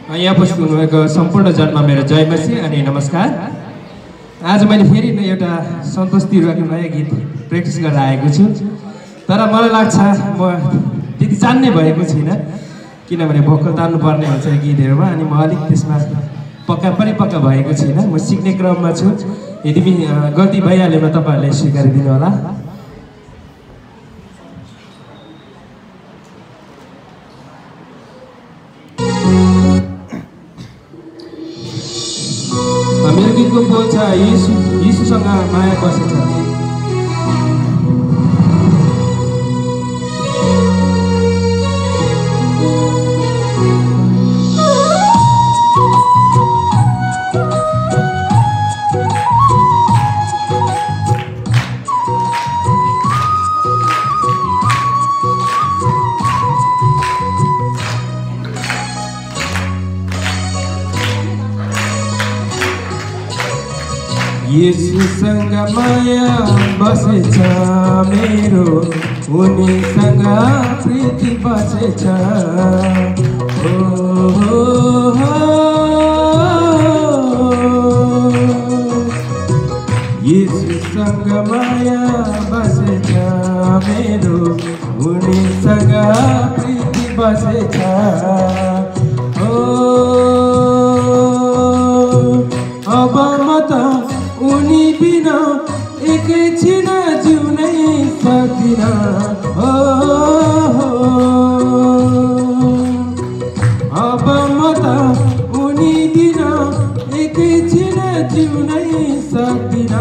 यहाँ उपस्थित हुनुभएको सम्पूर्ण जनमा मेरो जयमसी अनि नमस्कार। आज मैले फेरि एउटा सन्तोष तिरुवाको नयाँ गीत प्र्याक्टिस गरेर आएको छु। तर मलाई लाग्छ म त्यति जान्ने भएको छैन, किनभने भोकल तान्नुपर्ने हुन्छ गीतहरूमा, अनि म अलिक त्यसमा पक्का भएको छैन। म सिक्ने क्रममा छु। यदि गल्ती भइहाल्यो भने तपाईँहरूले स्वीकारिदिनु होला। मेरो गीतको बोल छ यीशुसँग माया बसेछ। यीशुसँग माया बसेछ मेरो, उनीसँग प्रीति बसेछ। यीशुसँग माया बसेछ मेरो, उनीसँग प्रीति बसेछ। अब म त उनी बिना एकैछिन जिउनै सक्दिन। अब म त उनी बिना एकैछिन जिउनै सक्दिन।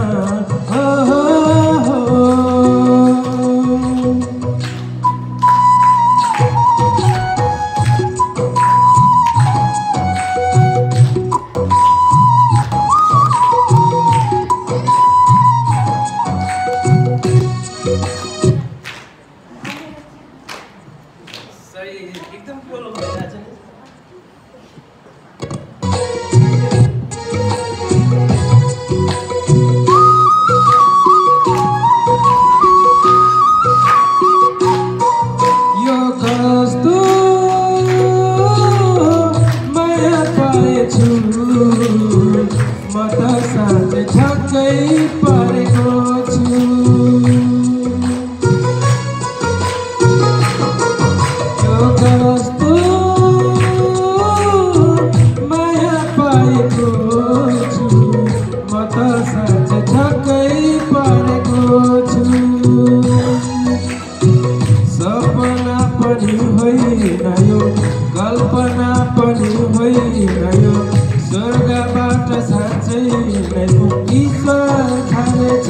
कल्पना पनि होइन यो, स्वर्गबाट साँच्चै नै ईश्वर खानेछ।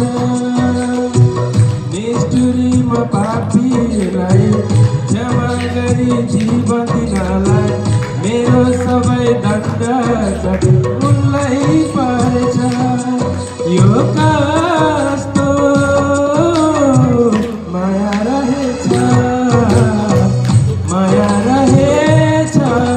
निष्ठुरीमा पापीलाई क्षमा गरी जीवन दिनलाई मेरो सबै दण्ड चाहिँ उनलाई परेछ। यो कस्तो माया रहेछ, माया रहेछ।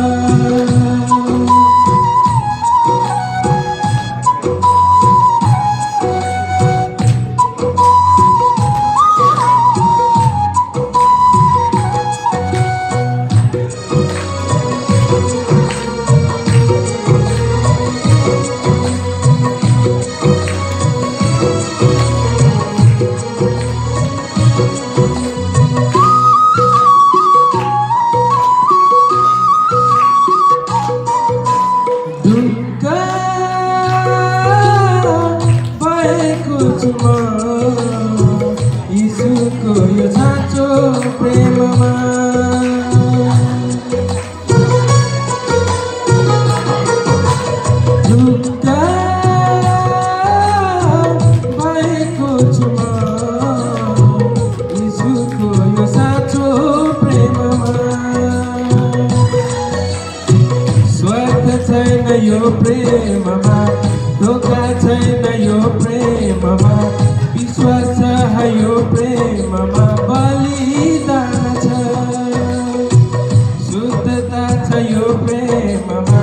यीशुको यो साँचो प्रेममा ढुक्क भएको छु म। यीशुको यो साँचो प्रेममा स्वार्थ छैन यो प्रेममा, धोका छैन यो प्रेममा, विश्वास छ यो प्रेममा, बलिदान छ, शुद्धता छ यो प्रेममा।